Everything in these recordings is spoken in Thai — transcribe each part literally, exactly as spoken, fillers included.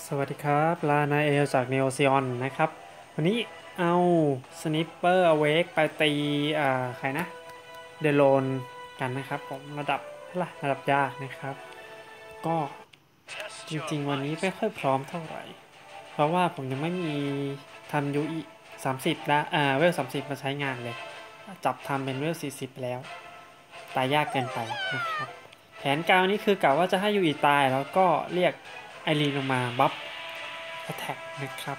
สวัสดีครับลานาเอลจากเนโอซิออนนะครับวันนี้เอาสนิปเปอร์อเวกไปตีอ่าใครนะเดโลนกันนะครับผมระดับเท่าไหร่ระดับยากนะครับก็จริงๆวันนี้ไม่ค่อยพร้อมเท่าไหร่เพราะว่าผมยังไม่มีทำยูอีสามสิบละอ่าเวลสามสิบมาใช้งานเลยจับทำเป็นเวลสี่สิบแล้วตายยากเกินไปนะครับแผนการนี้คือกะว่าจะให้ยูอีตายแล้วก็เรียกไอรีนลงมาบัฟ attack นะครับ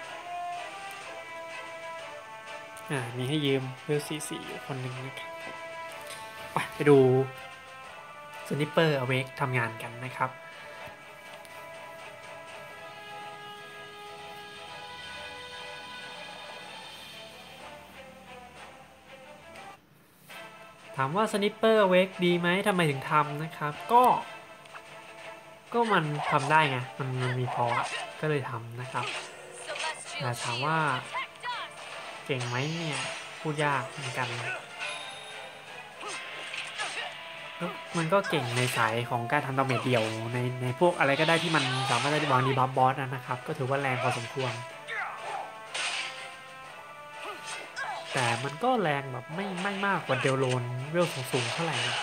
อ่ามีให้ยืมเวลสี่สี่อยู่คนหนึ่งนะครับไปไปดูสนิปเปอร์อเวกทำงานกันนะครับถามว่าสนิปเปอร์อเวกดีไหมทำไมถึงทำนะครับก็ก็มันทำได้ไงมันมันมีพอก็เลยทำนะครับแต่ถามว่าเก่งไหมเนี่ยพูดยากเหมือนกันมันก็เก่งในสายของการทำดาเมจเดี่ยวในในพวกอะไรก็ได้ที่มันสามารถได้วางดีบัฟบอสนะครับก็ถือว่าแรงพอสมควรแต่มันก็แรงแบบไม่ไม่มากกว่าเดลโลนเวลสูงๆเท่าไหร่นะ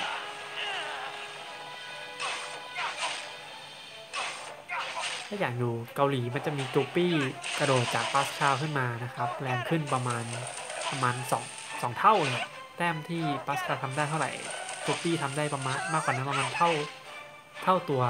ถ้าอยากดูเกาหลีมันจะมีจูปี้กระโดดจากปาสคาลขึ้นมานะครับแรงขึ้นประมาณประมาณสองสองเท่าเลยแต้มที่ปาสคาลทำได้เท่าไหร่จูปี้ทำได้ประมาณมากกว่านั้นประมาณเท่าเท่าตัว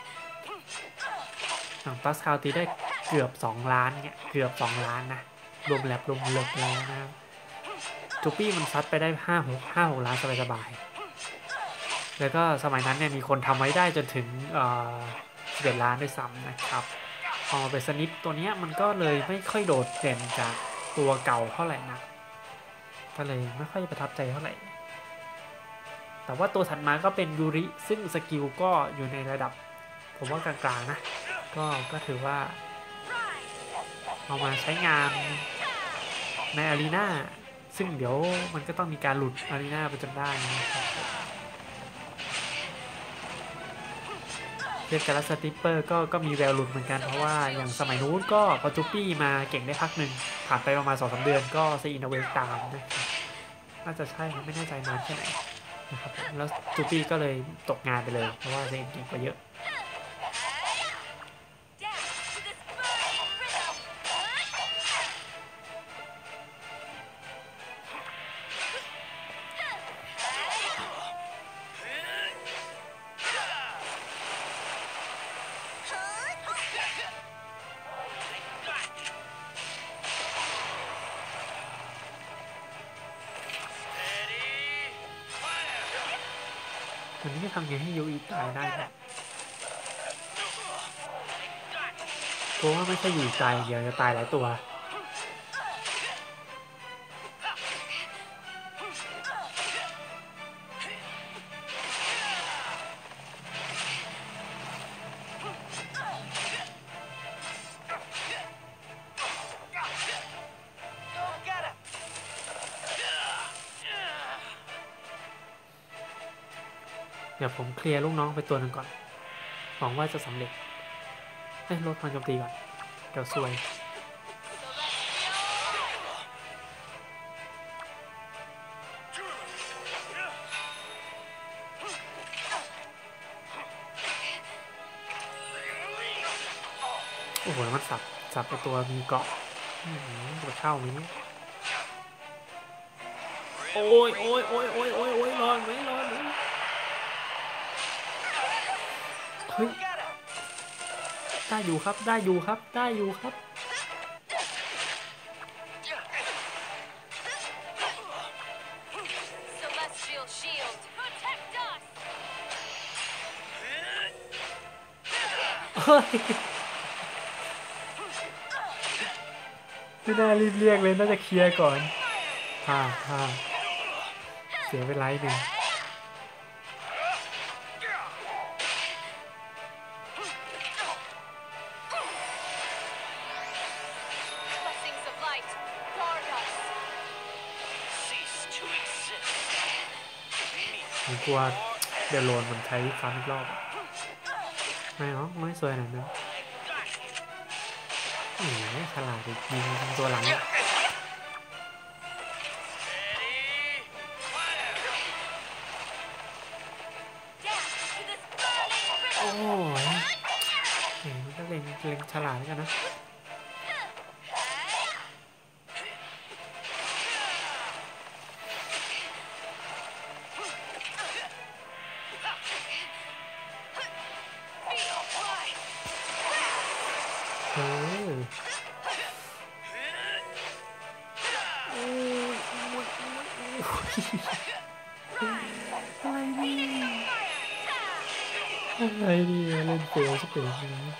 อย่างปาสคาลตีได้เกือบสองล้านเนี่ยเกือบสองล้านนะรวมแลบรวมลบแล้วนะครับจูปี้มันซัดไปได้ห้าหกห้าหกล้านสบายๆแล้วก็สมัยนั้นเนี่ยมีคนทำไว้ได้จนถึงสิบเอ็ดล้านด้วยซ้ำนะครับพอมาเป็นสนิปตัวนี้มันก็เลยไม่ค่อยโดดเด่นจากตัวเก่าเท่าไหร่นะก็เลยไม่ค่อยประทับใจเท่าไหร่แต่ว่าตัวถัดมาก็เป็นยูริซึ่งสกิลก็อยู่ในระดับผมว่ากลางๆนะก็ก็ถือว่าเอามาใช้งานในอารีนาซึ่งเดี๋ยวมันก็ต้องมีการหลุดอารีนาไปจนได้นะครับเทียบกับสติปเปอร์ก็ก็มีแววหลุดเหมือนกันเพราะว่าอย่างสมัยนู้นก็พอจูปี้มาเก่งได้พักหนึ่งผ่านไปประมาณสองสาเดือนก็ซีอินเวกตามนะครับน่าจะใช่ไม่แน่ใจนานแค่ไหนนะครับแล้วจูปี้ก็เลยตกงานไปเลยเพราะว่าซีอินเก่งกว่าเยอะวันนี้จะทำไงให้ยูอีตายได้นะเพราะว่าไม่ใช่ยูอีตายเดียวจะตายหลายตัวเดี๋ยวผมเคลียร์ลูกน้องไปตัวหนึ่งก่อนหวังว่าจะสำเร็จให้ลดพลังโจมตีก่อนเดี๋ยวซวยโอ้โหมันสับสับไปตัวมีเกาะตัวเข้าไหมเนี่ยโอ้ยโอ้ยโอ้ยโอ้ยโอ้ยโอ้ยรอดไหมรอดไหมเฮ้ยได้อยู่ครับได้อยู่ครับได้อยู่ครับเฮ้ยไม่น่ารีบเรียกเลยน่าจะเคลียร์ก่อนฮ่าฮ่าเสียไปไลท์หนึ่งผมกลัวเดลโลนมันใช้ซ้ำอีกรอบไม่หรอกไม่สวยหน่อยนะแหมฉลาดยิงตัวหลังโอ้ยแหมมันก็เล็งเล็งฉลาดกันนะเอออะไรนี่อะไรนี่เล่นเฟลสเปนนะ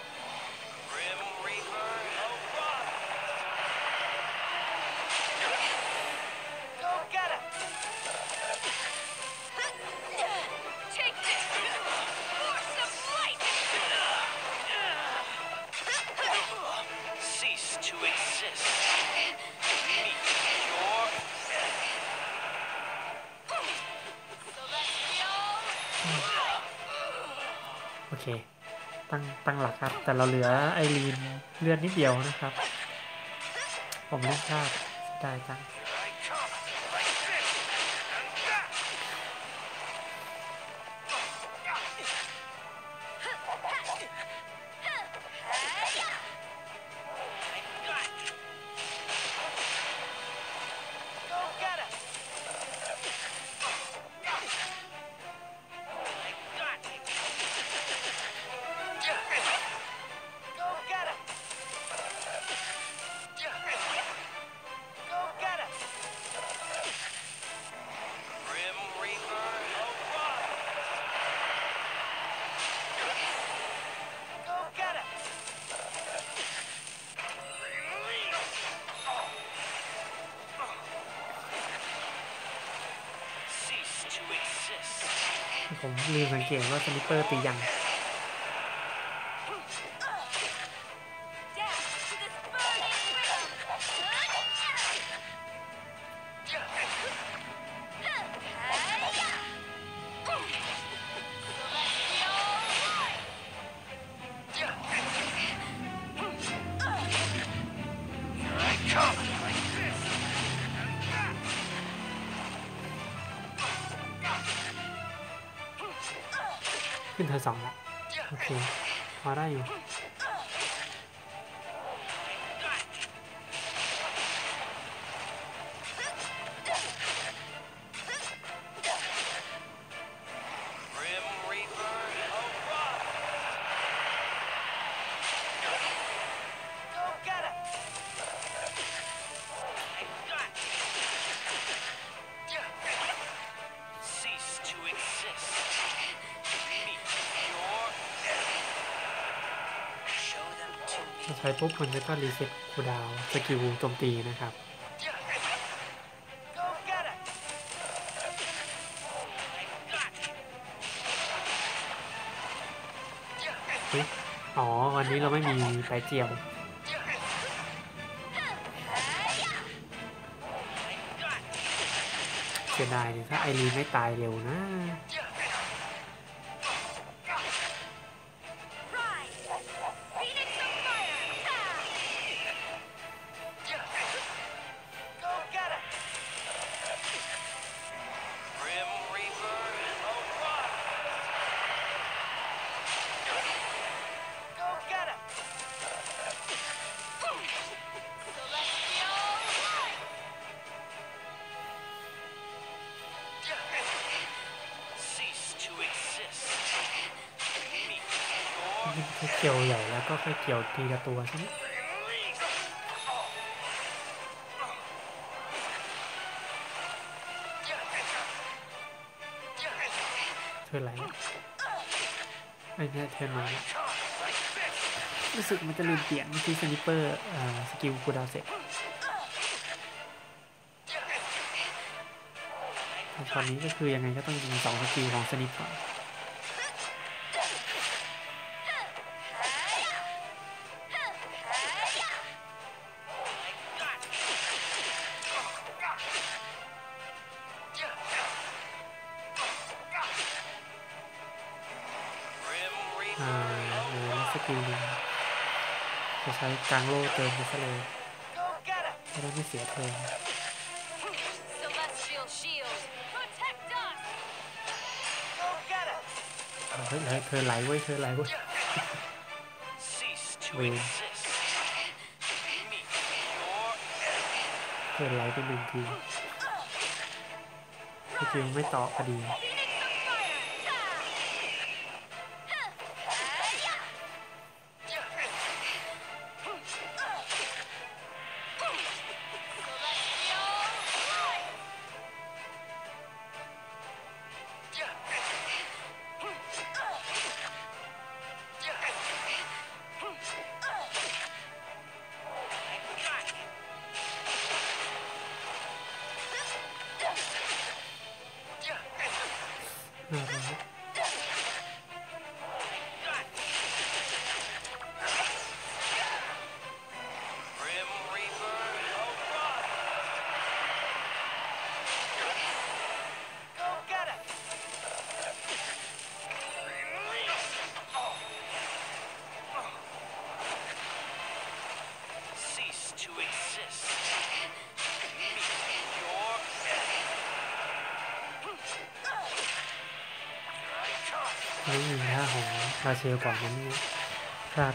โอเคตั้งตั้งหลักครับแต่เราเหลือไอรีนเลือดนิดเดียวนะครับผมเล่นพลาดได้จังผมลืมสังเกตว่าสนิปเปอร์ตียังขึ้นเธอสองแล้วโอเคพอได้อยู่ใช้ปุ๊บมันจะก็รีเซ็ตคูลดาวน์สกิลโจมตีนะครับอ๋อวันนี้เราไม่มีไปเจียวเสียดายถ้าไอรีนไม่ตายเร็วนะค่อยเกี่ยวใหญ่แล้วก็ค่อยเกี่ยวทีละตัวใช่ไหมเธอไหลไอ้เนี่ยเธอมารู้สึกมันจะลืมเปลี่ยนเมื่อกี้สนิปเปอร์สกิลคูลดาวน์เสร็จตอนนี้ก็คือยังไงก็ต้องยิงสองสกิลของสนิปก่อนอ่าแล้วสกิลนึงโอเคจะใช้กลางโล่เติมไปซะเลยจะได้ไม่เสียเทิร์นเฮ้ยเธอไหลเว้ยเธอไหลเว้ยเวนเธอไหลไปหนึ่งทีจริงไม่ต่อพอดีนี่มีท่าของราเชลก่อนนั้นพลาด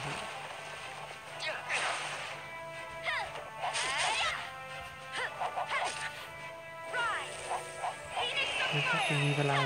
แล้วก็จะมีเวลา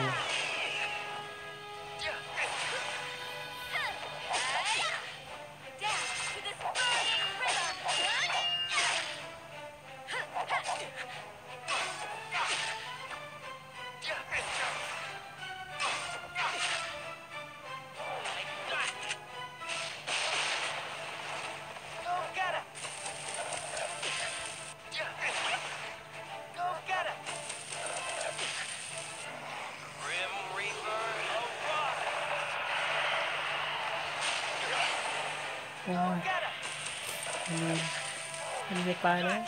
โอ้ยมันมันจะตายแล้ว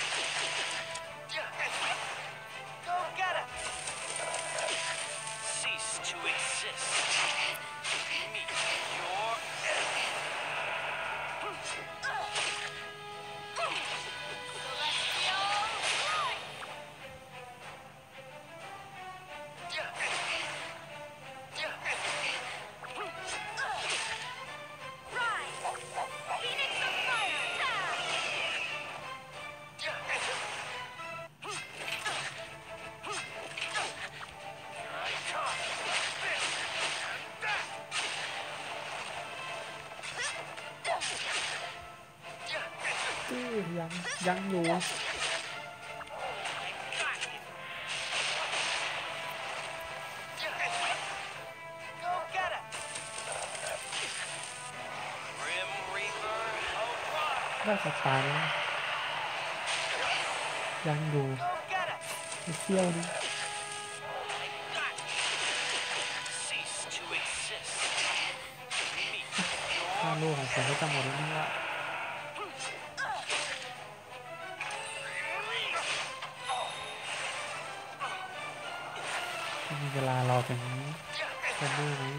ยังยังอยู่ได้สตาร์แล้วยังอยู่เซี่ยวนี่ค่าโล่ของผมก็จะหมดแล้วนี่ละมีเวลารอถึงกันดูนี้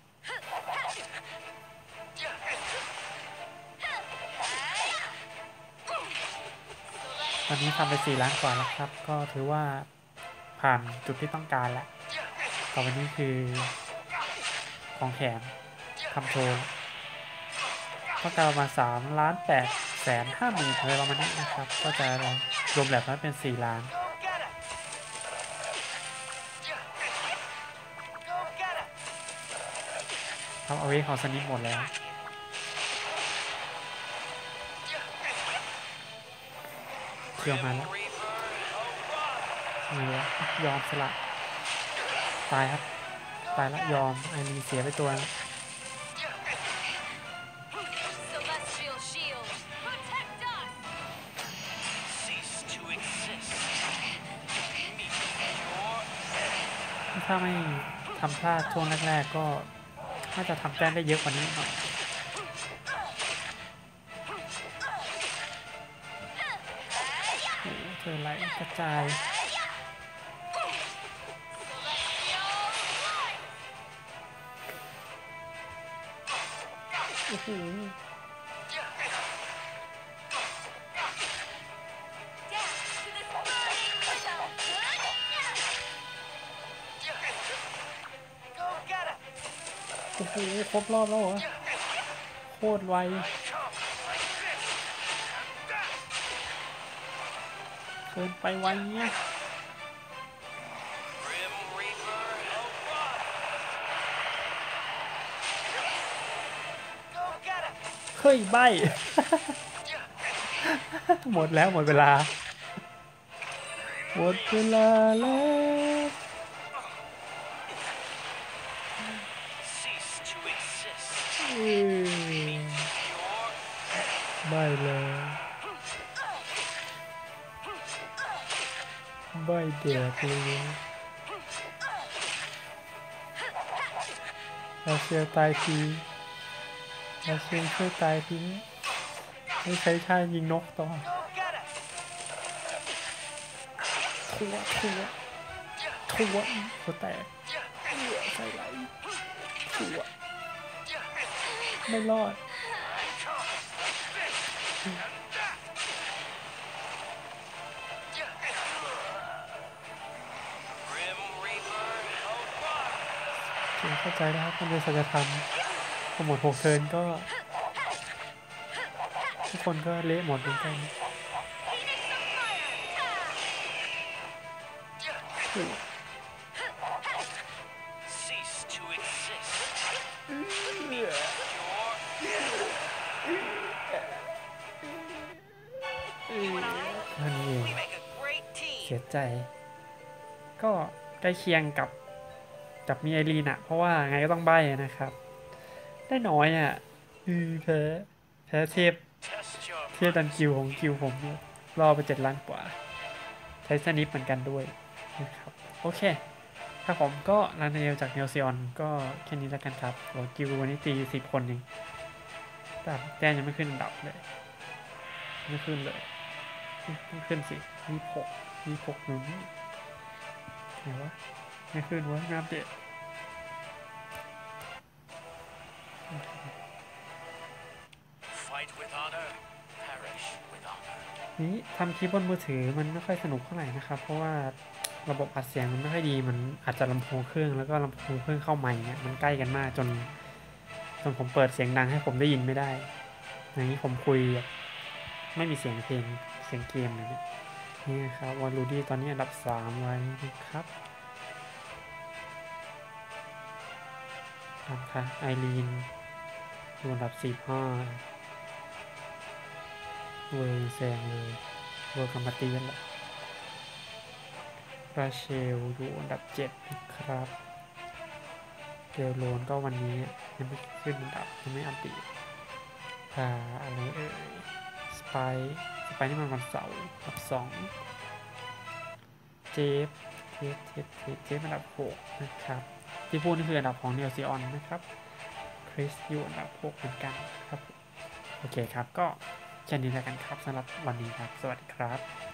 ตอนนี้ทำไปสี่ล้านกว่าแล้วครับก็ถือว่าผ่านจุดที่ต้องการแล้วต่อไปนี้คือของแถมทำโชว์ต้องการประมาณสามล้านแปดแสนห้าหมื่นอะไรประมาณนี้นะครับก็จะรวมแบบนั้นเป็นสี่ล้านทำเอาไว้ของสนิทหมดแล้วเที่ยวมาแล้วนี่แล้วยอมสละตายครับตายแล้วยอมไอ้นี่เสียไปตัวถ้าไม่ทำพลาดช่วงแรกๆก็น่าจะทำแต้มได้เยอะกว่านี้หน่อยโอ้เธอไหลกระจายโอ้โหโหครบรอบแล้วเหรอโคตรไวเกินไปไวเนี้ยเฮ้ยใบ หมดแล้วหมดเวลาหมดเวลาแล้วใบเลยใบเดือดเลยเราเชียร์ตายทีเราเชียร์ช่วยตายทีไม่ใช้ท่ายิงนกต่อทัวทัวทัวหัวแตกใส่ไหลทัวไม่รอดเข้าใจนะครับมันเป็นสัจธรรมพอหมดหกเทิร์นก็ทุกคนก็เละหมดเหมือนกันนั่นเองเสียใจก็ใกล้เคียงกับกับมีไอรีนอะเพราะว่าไงก็ต้องใบ้นะครับได้น้อยอะอือแพ้แพ้เทพเทพดันคิวของคิวผมเนี่ยรอไปเจ็ดล้านกว่าใช้สนิปเหมือนกันด้วยนะครับโอเคถ้าผมก็ลานาเอลจากเนลซิออนก็แค่นี้แล้วกันครับโอ้คิววันนี้ตีสิบคนเองแต่แต้มยังไม่ขึ้นอันดับเลยไม่ขึ้นเลยต้องขึ้นสิยี่สิบหกยี่สิบหกนู้นไหนวะไม่ขึ้นวะไม่อัปเดตนี้ทำคลิปบนมือถือมันไม่ค่อยสนุกเท่าไหร่นะครับเพราะว่าระบบอัดเสียงมันไม่ค่อยดีมันอาจจะลำโพงเครื่องแล้วก็ลำโพงเครื่องเข้าใหม่เนี่ยมันใกล้กันมากจนจนผมเปิดเสียงดังให้ผมได้ยินไม่ได้อย่างนี้ผมคุยไม่มีเสียงเพลงเสียงเกมเลยเนี่ยนี่ครับวอลลูดี้ตอนนี้อันดับสามไว้นะครับครับค่ะไอรีนอยู่อันดับสี่ห้าเวอร์แซงเลยเวอร์กัมบัตตี้แหละราเชลอยู่อันดับเจ็ดนะครับเดลโลนก็วันนี้ยังไม่ขึ้นอันดับยังไม่อัปเดตอ่าอะไรเอ่ยสไปสไปนี่มันวันเสาร์อันดับสองเจฟเจฟเจฟเจฟเจฟอันดับหกนะครับที่พูดนี่คืออันดับของเนลซิออนนะครับคริสอยู่อันดับหกเหมือนกันครับโอเคครับก็แค่นี้แล้วกันครับสำหรับวันนี้ครับสวัสดีครับ